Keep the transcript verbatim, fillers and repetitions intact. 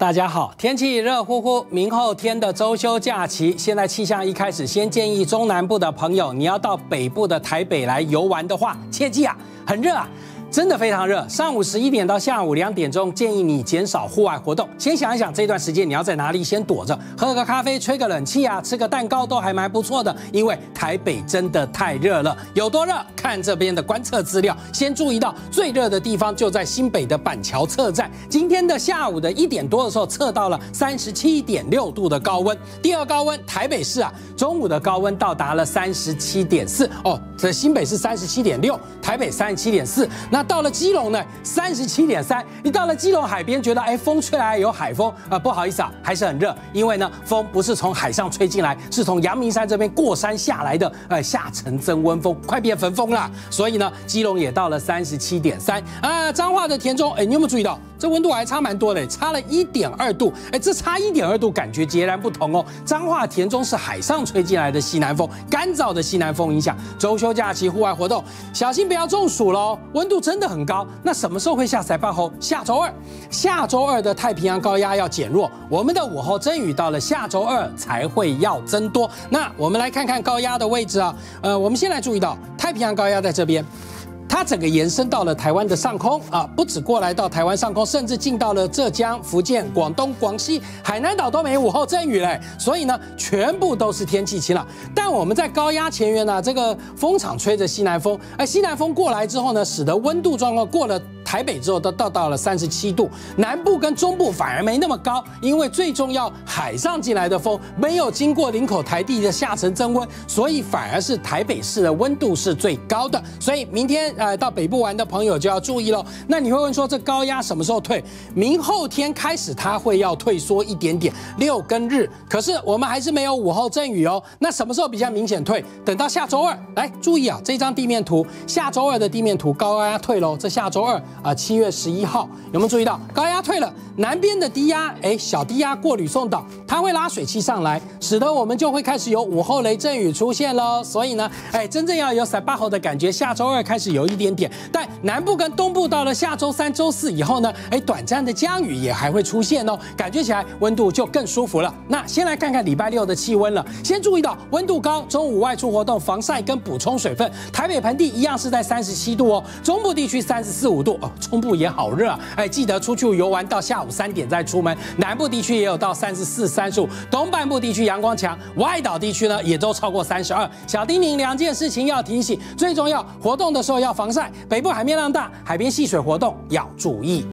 大家好，天气热乎乎，明后天的周休假期，现在气象一开始，先建议中南部的朋友，你要到北部的台北来游玩的话，切记啊，很热啊。 真的非常热，上午十一点到下午两点钟，建议你减少户外活动。先想一想这段时间你要在哪里先躲着，喝个咖啡、吹个冷气啊，吃个蛋糕都还蛮不错的。因为台北真的太热了，有多热？看这边的观测资料，先注意到最热的地方就在新北的板桥测站，今天的下午的一点多的时候测到了三十七点六度的高温。第二高温台北市啊，中午的高温到达了三十七点四哦，这新北是三十七点六，台北三十七点四，那。 到了基隆呢，三十七点三。你到了基隆海边，觉得哎，风吹来有海风啊、呃，不好意思啊，还是很热，因为呢，风不是从海上吹进来，是从阳明山这边过山下来的，呃，下沉增温风，快变焚风了。所以呢，基隆也到了三十七点三啊。彰化的田中，哎，你有没有注意到？ 这温度还差蛮多的，差了一点二度。哎，这差一点二度，感觉截然不同哦。彰化田中是海上吹进来的西南风，干燥的西南风影响。周休假期户外活动，小心不要中暑喽。温度真的很高。那什么时候会下塞巴吼？下周二，下周二的太平洋高压要减弱，我们的午后阵雨到了下周二才会要增多。那我们来看看高压的位置啊。呃，我们先来注意到太平洋高压在这边。 它整个延伸到了台湾的上空啊，不止过来到台湾上空，甚至进到了浙江、福建、广东、广西、海南岛都没午后阵雨嘞，所以呢，全部都是天气晴朗。但我们在高压前缘呢、啊，这个风场吹着西南风，哎，西南风过来之后呢，使得温度状况过了。 台北之后都到到了三十七度，南部跟中部反而没那么高，因为最重要海上进来的风没有经过林口台地的下沉增温，所以反而是台北市的温度是最高的。所以明天呃到北部玩的朋友就要注意喽。那你会问说这高压什么时候退？明后天开始它会要退缩一点点，六跟日，可是我们还是没有午后阵雨哦。那什么时候比较明显退？等到下周二来注意啊，这张地面图，下周二的地面图高压退喽，这下周二。 啊，七月十一号有没有注意到高压退了？南边的低压，哎，小低压过吕宋岛，它会拉水汽上来，使得我们就会开始有午后雷阵雨出现喽。所以呢，哎，真正要有塞巴吼的感觉，下周二开始有一点点，但南部跟东部到了下周三、周四以后呢，哎，短暂的降雨也还会出现哦，感觉起来温度就更舒服了。那先来看看礼拜六的气温了，先注意到温度高，中午外出活动防晒跟补充水分。台北盆地一样是在三十七度哦，中部地区三十四五度哦。 中部也好热啊！哎，记得出去游玩到下午三点再出门。南部地区也有到三十四、三十五，东半部地区阳光强，外岛地区呢也都超过三十二。小叮咛两件事情要提醒，最重要，活动的时候要防晒。北部海面浪大，海边戏水活动要注意。